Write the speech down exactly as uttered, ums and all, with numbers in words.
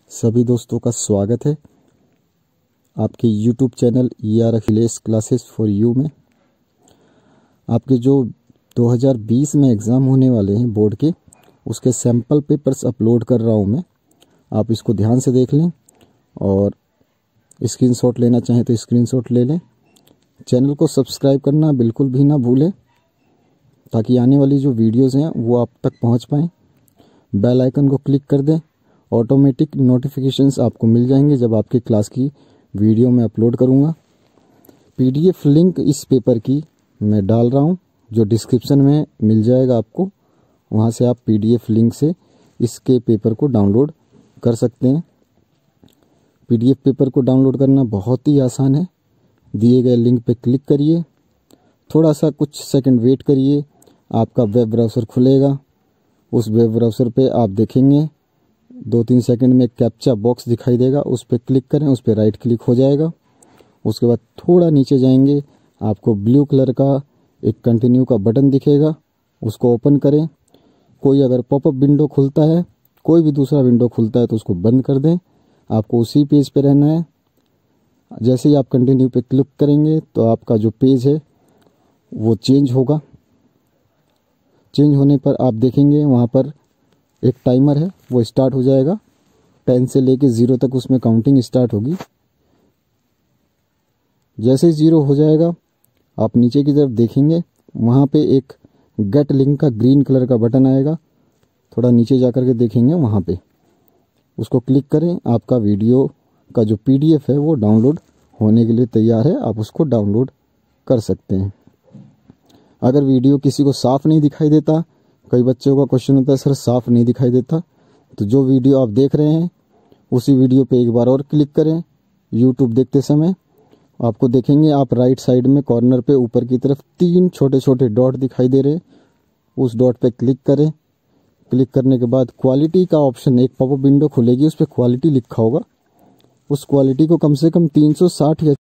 सभी दोस्तों का स्वागत है आपके YouTube channel E R Akhilesh classes for you में। आपके जो दो हज़ार बीस में एग्ज़ाम होने वाले हैं बोर्ड के, उसके सैम्पल पेपर्स अपलोड कर रहा हूं मैं। आप इसको ध्यान से देख लें और स्क्रीनशॉट लेना चाहें तो स्क्रीनशॉट ले लें। चैनल को सब्सक्राइब करना बिल्कुल भी ना भूलें ताकि आने वाली जो वीडियोज़ हैं वो आप तक पहुंच पाएँ। बेल आइकन को क्लिक कर दें, ऑटोमेटिक नोटिफिकेशंस आपको मिल जाएंगे जब आपकी क्लास की वीडियो मैं अपलोड करूंगा। पीडीएफ लिंक इस पेपर की मैं डाल रहा हूं, जो डिस्क्रिप्शन में मिल जाएगा आपको। वहां से आप पीडीएफ लिंक से इसके पेपर को डाउनलोड कर सकते हैं। पीडीएफ पेपर को डाउनलोड करना बहुत ही आसान है। दिए गए लिंक पे क्लिक करिए, थोड़ा सा कुछ सेकंड वेट करिए, आपका वेब ब्राउज़र खुलेगा। उस वेब ब्राउज़र पे आप देखेंगे दो तीन सेकंड में कैप्चा बॉक्स दिखाई देगा, उस पर क्लिक करें, उस पर राइट क्लिक हो जाएगा। उसके बाद थोड़ा नीचे जाएंगे, आपको ब्लू कलर का एक कंटिन्यू का बटन दिखेगा, उसको ओपन करें। कोई अगर पॉपअप विंडो खुलता है, कोई भी दूसरा विंडो खुलता है तो उसको बंद कर दें। आपको उसी पेज पे रहना है। जैसे ही आप कंटिन्यू पे क्लिक करेंगे तो आपका जो पेज है वो चेंज होगा। चेंज होने पर आप देखेंगे वहाँ पर एक टाइमर है, वो स्टार्ट हो जाएगा। टेन से लेके ज़ीरो तक उसमें काउंटिंग स्टार्ट होगी। जैसे ही ज़ीरो हो जाएगा आप नीचे की तरफ देखेंगे, वहाँ पे एक गेट लिंक का ग्रीन कलर का बटन आएगा। थोड़ा नीचे जा कर के देखेंगे, वहाँ पे उसको क्लिक करें। आपका वीडियो का जो पीडीएफ है वो डाउनलोड होने के लिए तैयार है, आप उसको डाउनलोड कर सकते हैं। अगर वीडियो किसी को साफ नहीं दिखाई देता, कई बच्चों का क्वेश्चन होता है सर साफ नहीं दिखाई देता, तो जो वीडियो आप देख रहे हैं उसी वीडियो पे एक बार और क्लिक करें। यूट्यूब देखते समय आपको देखेंगे, आप राइट साइड में कॉर्नर पे ऊपर की तरफ तीन छोटे छोटे डॉट दिखाई दे रहे हैं, उस डॉट पे क्लिक करें। क्लिक करने के बाद क्वालिटी का ऑप्शन, एक पॉपअप विंडो खुलेगी, उस पर क्वालिटी लिखा होगा। उस क्वालिटी को कम से कम तीन सौ साठ या